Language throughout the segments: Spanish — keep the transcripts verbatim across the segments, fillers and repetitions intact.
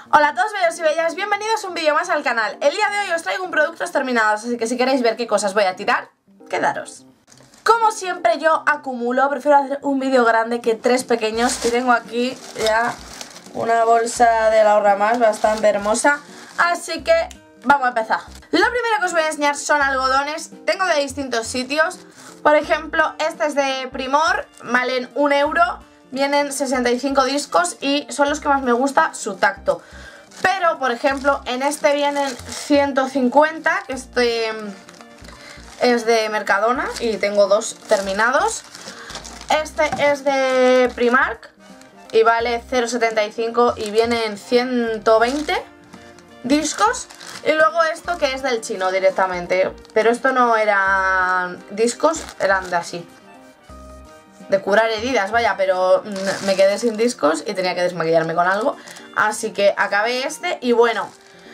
Hola a todos bellos y bellas, bienvenidos a un vídeo más al canal. El día de hoy os traigo un productos terminados, así que si queréis ver qué cosas voy a tirar, quedaros. Como siempre yo acumulo, prefiero hacer un vídeo grande que tres pequeños. Y tengo aquí ya una bolsa de la Ahorra Más bastante hermosa, así que vamos a empezar. Lo primero que os voy a enseñar son algodones, tengo de distintos sitios. Por ejemplo, este es de Primor, valen un euro. Vienen sesenta y cinco discos y son los que más me gusta su tacto. Pero, por ejemplo, en este vienen ciento cincuenta, que este es de Mercadona y tengo dos terminados. Este es de Primark y vale cero coma setenta y cinco y vienen ciento veinte discos. Y luego esto que es del chino directamente, pero esto no eran discos, eran de así. De curar heridas, vaya, pero me quedé sin discos y tenía que desmaquillarme con algo. Así que acabé este y bueno,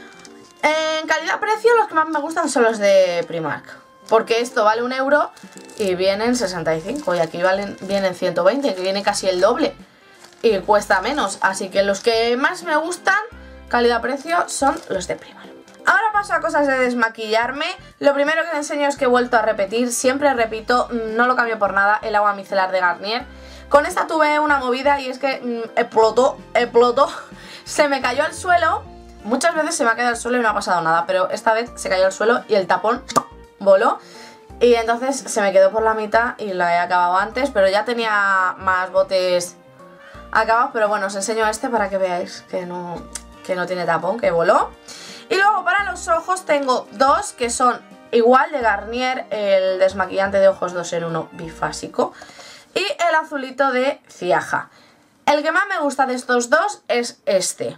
en calidad-precio los que más me gustan son los de Primark, porque esto vale un euro y vienen sesenta y cinco y aquí valen, vienen ciento veinte, que viene casi el doble y cuesta menos. Así que los que más me gustan, calidad-precio, son los de Primark. Ahora paso a cosas de desmaquillarme. Lo primero que te enseño es que he vuelto a repetir, siempre repito, no lo cambio por nada, el agua micelar de Garnier. Con esta tuve una movida y es que mmm, explotó, explotó, se me cayó al suelo. Muchas veces se me ha quedado al suelo y no ha pasado nada, pero esta vez se cayó al suelo y el tapón voló. Y entonces se me quedó por la mitad y la he acabado antes, pero ya tenía más botes acabados. Pero bueno, os enseño este para que veáis que no, que no tiene tapón, que voló. Y luego para los ojos tengo dos que son igual de Garnier, el desmaquillante de ojos dos en uno bifásico y el azulito de Ciaja. El que más me gusta de estos dos es este.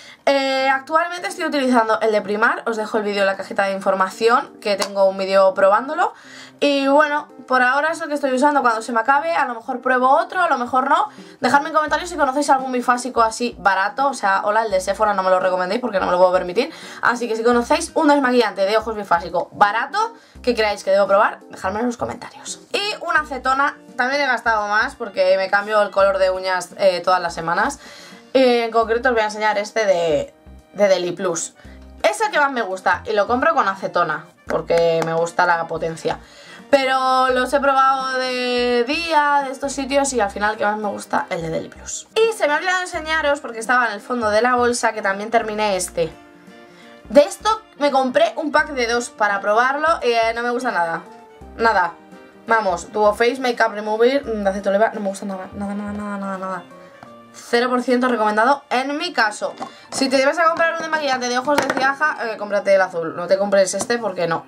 Eh, actualmente estoy utilizando el de Primark, os dejo el vídeo en la cajita de información, que tengo un vídeo probándolo. Y bueno, por ahora es el que estoy usando. Cuando se me acabe, a lo mejor pruebo otro, a lo mejor no. Dejadme en comentarios si conocéis algún bifásico así barato. O sea, hola, el de Sephora no me lo recomendéis porque no me lo puedo permitir. Así que si conocéis un desmaquillante de ojos bifásico barato que creáis que debo probar, dejadme en los comentarios. Y una acetona, también he gastado más porque me cambio el color de uñas eh, todas las semanas. En concreto os voy a enseñar este de, de Deli Plus. Es el que más me gusta y lo compro con acetona porque me gusta la potencia. Pero los he probado de día, de estos sitios, y al final el que más me gusta, el de Deli Plus. Y se me ha olvidado enseñaros, porque estaba en el fondo de la bolsa, que también terminé este. De esto me compré un pack de dos para probarlo y eh, no me gusta nada. Nada. Vamos, Duo Face Makeup Remover de aceite de oliva, no me gusta nada, nada, nada, nada, nada, nada. cero por ciento recomendado en mi caso. Si te debes a comprar un desmaquillante de ojos de Ciaja, eh, cómprate el azul. No te compres este porque no.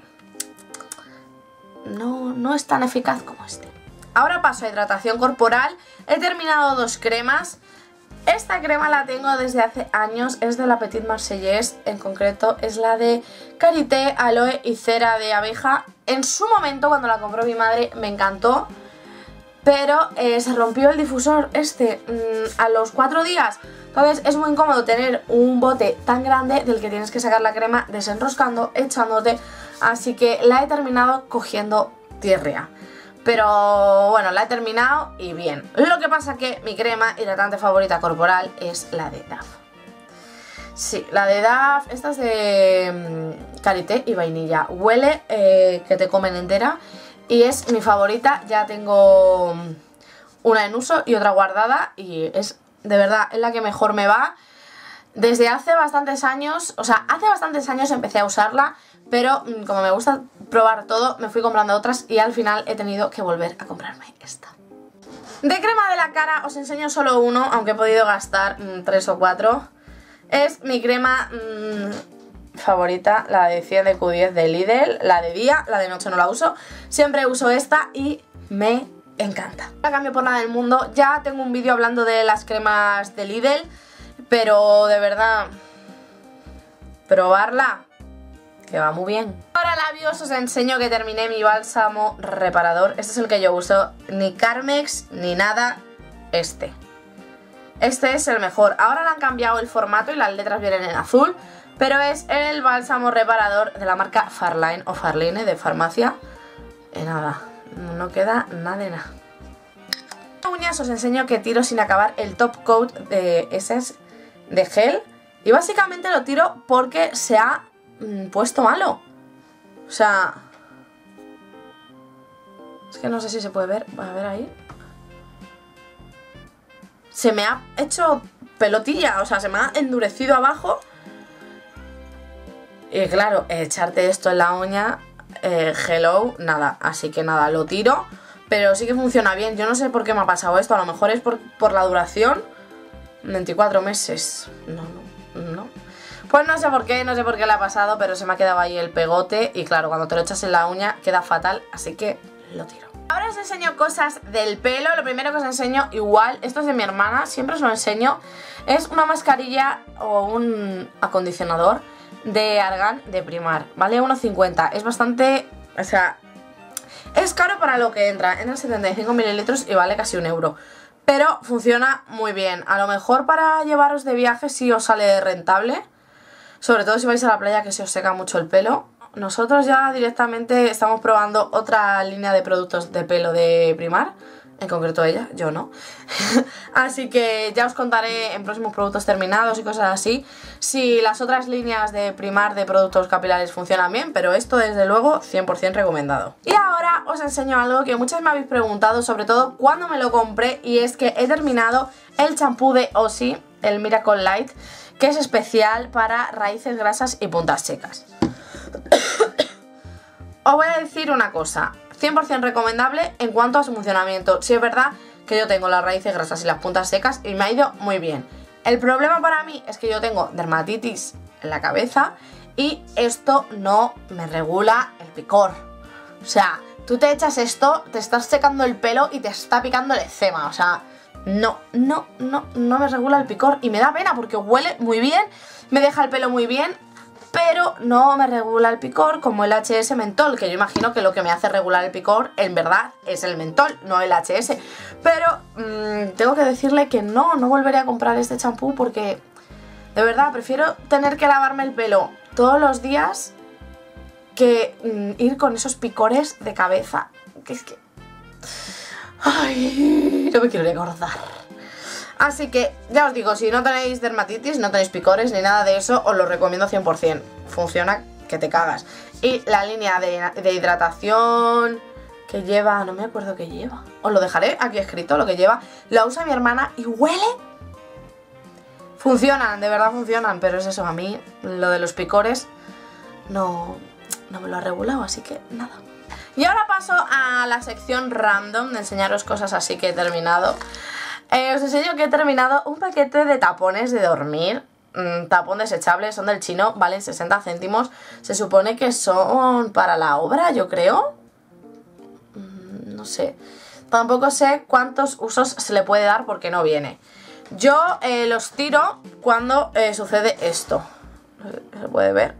No, no es tan eficaz como este. Ahora paso a hidratación corporal. He terminado dos cremas. Esta crema la tengo desde hace años. Es de la Petit Marseillaise. En concreto es la de Karité, aloe y cera de abeja. En su momento, cuando la compró mi madre, me encantó. Pero eh, se rompió el difusor este mmm, a los cuatro días. Entonces es muy incómodo tener un bote tan grande del que tienes que sacar la crema desenroscando, echándote. Así que la he terminado cogiendo diarrea. Pero bueno, la he terminado y bien. Lo que pasa que mi crema hidratante favorita corporal es la de Dove. Sí, la de Dove, esta es de mmm, Karité y vainilla. Huele eh, que te comen entera. Y es mi favorita, ya tengo una en uso y otra guardada y es de verdad, es la que mejor me va. Desde hace bastantes años, o sea, hace bastantes años empecé a usarla, pero como me gusta probar todo, me fui comprando otras y al final he tenido que volver a comprarme esta. De crema de la cara os enseño solo uno, aunque he podido gastar mmm, tres o cuatro. Es mi crema mmm, favorita, la de cien de Q diez de Lidl, la de día, la de noche no la uso. Siempre uso esta y me encanta. No la cambio por nada del mundo. Ya tengo un vídeo hablando de las cremas de Lidl, pero de verdad, probarla, que va muy bien. Para labios os enseño que terminé mi bálsamo reparador. Este es el que yo uso, ni Carmex ni nada, este. Este es el mejor. Ahora le han cambiado el formato y las letras vienen en azul, pero es el bálsamo reparador de la marca Farline o Farline de farmacia. Y nada, no queda nada de nada. Uñas os enseño que tiro sin acabar el top coat de Essence de gel Y básicamente lo tiro porque se ha mmm, puesto malo. O sea... Es que no sé si se puede ver. A ver ahí. Se me ha hecho pelotilla. O sea, se me ha endurecido abajo. Y claro, echarte esto en la uña... Eh, hello, nada. Así que nada, lo tiro. Pero sí que funciona bien. Yo no sé por qué me ha pasado esto. A lo mejor es por, por la duración. veinticuatro meses. No, no, no. Pues no sé por qué, no sé por qué le ha pasado. Pero se me ha quedado ahí el pegote. Y claro, cuando te lo echas en la uña queda fatal. Así que lo tiro. Ahora os enseño cosas del pelo. Lo primero que os enseño, igual, esto es de mi hermana, siempre os lo enseño. Es una mascarilla o un acondicionador de Argan de Primar, ¿vale? uno cincuenta, es bastante, o sea, es caro para lo que entra. Entra en setenta y cinco mililitros y vale casi un euro. Pero funciona muy bien. A lo mejor para llevaros de viaje sí os sale rentable. Sobre todo si vais a la playa, que se os seca mucho el pelo. Nosotros ya directamente estamos probando otra línea de productos de pelo de Primar. En concreto ella, yo no. Así que ya os contaré en próximos productos terminados y cosas así si las otras líneas de Primar de productos capilares funcionan bien. Pero esto desde luego cien por cien recomendado. Y ahora os enseño algo que muchas me habéis preguntado, sobre todo cuando me lo compré. Y es que he terminado el champú de Ossie, el Miracle Light, que es especial para raíces grasas y puntas secas. Os voy a decir una cosa, cien por cien recomendable en cuanto a su funcionamiento. Sí es verdad que yo tengo las raíces grasas y las puntas secas y me ha ido muy bien. El problema para mí es que yo tengo dermatitis en la cabeza y esto no me regula el picor. O sea, tú te echas esto, te estás secando el pelo y te está picando el eczema. O sea, no, no, no, no me regula el picor y me da pena porque huele muy bien, me deja el pelo muy bien, pero no me regula el picor como el H S mentol, que yo imagino que lo que me hace regular el picor en verdad es el mentol, no el H S. Pero mmm, tengo que decirle que no, no volveré a comprar este champú porque de verdad prefiero tener que lavarme el pelo todos los días que mmm, ir con esos picores de cabeza. Que es que... Ay, no me quiero recordar. Así que, ya os digo, si no tenéis dermatitis, no tenéis picores ni nada de eso, os lo recomiendo cien por cien. Funciona que te cagas. Y la línea de, de hidratación que lleva, no me acuerdo qué lleva. Os lo dejaré aquí escrito, lo que lleva. La usa mi hermana y huele. Funcionan, de verdad funcionan, pero es eso, a mí lo de los picores no, no me lo ha regulado, así que nada. Y ahora paso a la sección random de enseñaros cosas así que he terminado. Eh, os enseño que he terminado un paquete de tapones de dormir, mm, tapón desechable, son del chino, valen sesenta céntimos, se supone que son para la obra, yo creo, mm, no sé, tampoco sé cuántos usos se le puede dar porque no viene. Yo eh, los tiro cuando eh, sucede esto, ¿se puede ver?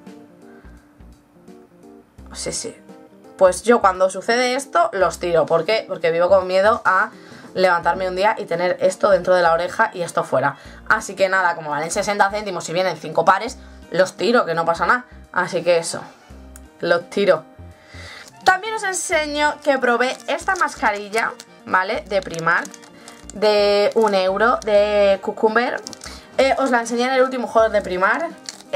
Sí, sí, pues yo cuando sucede esto los tiro, ¿por qué? Porque vivo con miedo a levantarme un día y tener esto dentro de la oreja y esto fuera. Así que nada, como valen sesenta céntimos y vienen cinco pares, los tiro, que no pasa nada. Así que eso, los tiro. También os enseño que probé esta mascarilla, ¿vale? De Primar, de un euro, de Cucumber. Eh, os la enseñé en el último haul de Primar.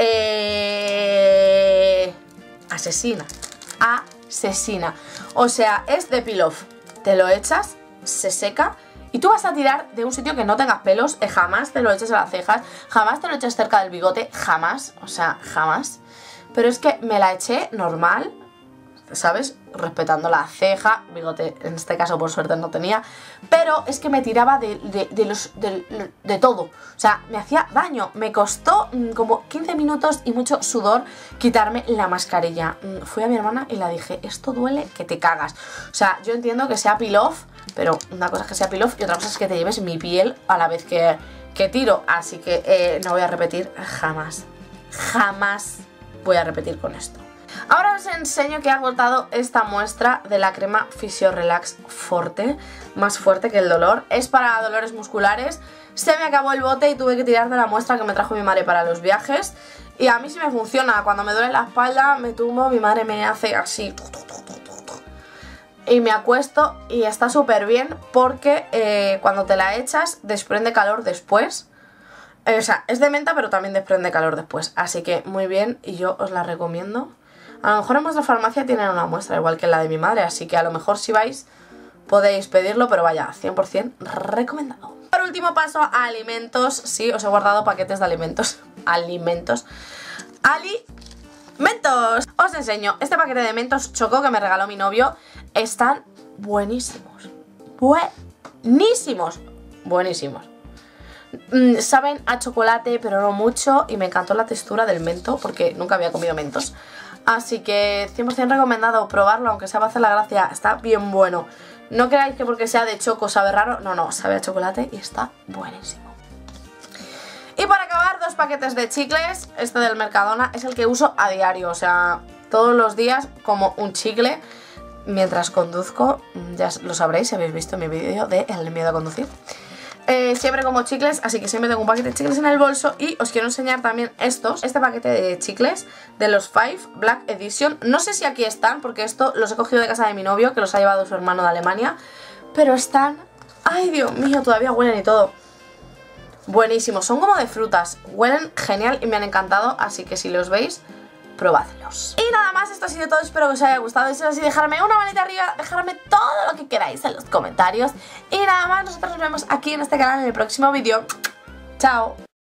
Eh... Asesina. Asesina. O sea, es de peel off. Te lo echas, se seca y tú vas a tirar de un sitio que no tengas pelos. eh, Jamás te lo eches a las cejas, jamás te lo eches cerca del bigote, jamás, o sea, jamás. Pero es que me la eché normal, ¿sabes? Respetando la ceja, bigote en este caso por suerte no tenía. Pero es que me tiraba de, de, de, los, de, de todo. O sea, me hacía daño. Me costó mmm, como quince minutos y mucho sudor quitarme la mascarilla. mm, Fui a mi hermana y le dije, esto duele que te cagas. O sea, yo entiendo que sea peel off, pero una cosa es que sea peel off y otra cosa es que te lleves mi piel a la vez que, que tiro. Así que eh, no voy a repetir jamás. Jamás voy a repetir con esto. Ahora os enseño que he agotado esta muestra de la crema Physio Relax Forte, más fuerte que el dolor. Es para dolores musculares. Se me acabó el bote y tuve que tirar de la muestra que me trajo mi madre para los viajes. Y a mí sí me funciona. Cuando me duele la espalda, me tumbo, mi madre me hace así. Y me acuesto y está súper bien porque eh, cuando te la echas desprende calor después. Eh, o sea, es de menta pero también desprende calor después. Así que muy bien y yo os la recomiendo. A lo mejor en vuestra farmacia tienen una muestra igual que la de mi madre. Así que a lo mejor si vais podéis pedirlo, pero vaya, cien por cien recomendado. Por último paso a alimentos. Sí, os he guardado paquetes de alimentos. Alimentos. Alimentos. Os enseño este paquete de mentos Choco que me regaló mi novio. Están buenísimos. Buenísimos. Buenísimos. Mm, saben a chocolate, pero no mucho. Y me encantó la textura del mento, porque nunca había comido mentos. Así que cien por cien recomendado probarlo, aunque sea para hacer la gracia. Está bien bueno. No creáis que porque sea de choco sabe raro. No, no, sabe a chocolate y está buenísimo. Y para acabar, dos paquetes de chicles. Este del Mercadona es el que uso a diario. O sea, todos los días como un chicle mientras conduzco. Ya lo sabréis si habéis visto mi vídeo de El miedo a conducir. Eh, siempre como chicles, así que siempre tengo un paquete de chicles en el bolso. Y os quiero enseñar también estos. Este paquete de chicles de los Five Black Edition. No sé si aquí están, porque esto los he cogido de casa de mi novio, que los ha llevado su hermano de Alemania. Pero están... ¡Ay, Dios mío! Todavía huelen y todo. Buenísimos, son como de frutas. Huelen genial y me han encantado. Así que si los veis, probadlos. Y nada más, esto ha sido todo, espero que os haya gustado. Y si es así, dejarme una manita arriba, dejarme todo lo que queráis en los comentarios. Y nada más, nosotros nos vemos aquí en este canal en el próximo vídeo. Chao.